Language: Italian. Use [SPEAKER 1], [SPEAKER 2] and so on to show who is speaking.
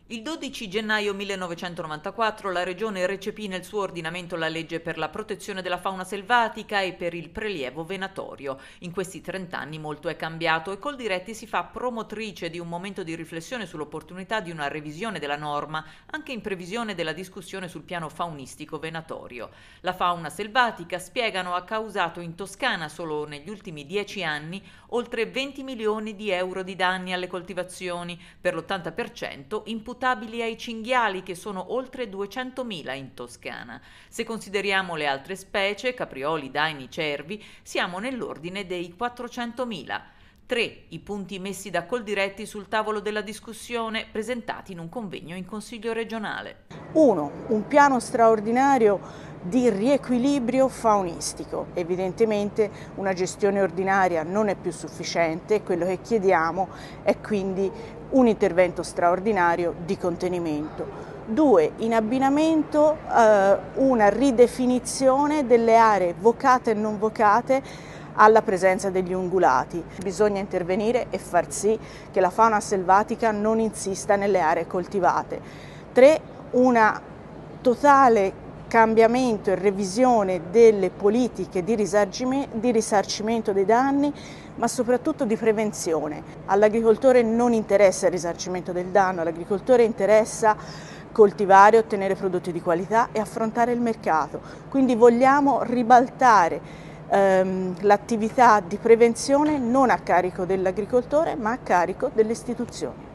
[SPEAKER 1] Il 12 gennaio 1994 la Regione recepì nel suo ordinamento la legge per la protezione della fauna selvatica e per il prelievo venatorio. In questi 30 anni molto è cambiato e Coldiretti si fa promotrice di un momento di riflessione sull'opportunità di una revisione della norma, anche in previsione della discussione sul piano faunistico venatorio. La fauna selvatica, spiegano, ha causato in Toscana solo negli ultimi 10 anni oltre 20 milioni di euro di danni alle coltivazioni, per l'80% imputabili ai cinghiali, che sono oltre 200.000 in Toscana. Se consideriamo le altre specie, caprioli, daini, cervi, siamo nell'ordine dei 400.000. 3 i punti messi da Coldiretti sul tavolo della discussione, presentati in un convegno in Consiglio regionale.
[SPEAKER 2] 1. Un piano straordinario di riequilibrio faunistico. Evidentemente una gestione ordinaria non è più sufficiente, quello che chiediamo è quindi un intervento straordinario di contenimento. 2. In abbinamento una ridefinizione delle aree vocate e non vocate alla presenza degli ungulati. Bisogna intervenire e far sì che la fauna selvatica non insista nelle aree coltivate. 3. Una totale cambiamento e revisione delle politiche di risarcimento dei danni, ma soprattutto di prevenzione. All'agricoltore non interessa il risarcimento del danno, all'agricoltore interessa coltivare, ottenere prodotti di qualità e affrontare il mercato. Quindi vogliamo ribaltare l'attività di prevenzione non a carico dell'agricoltore, ma a carico delle istituzioni.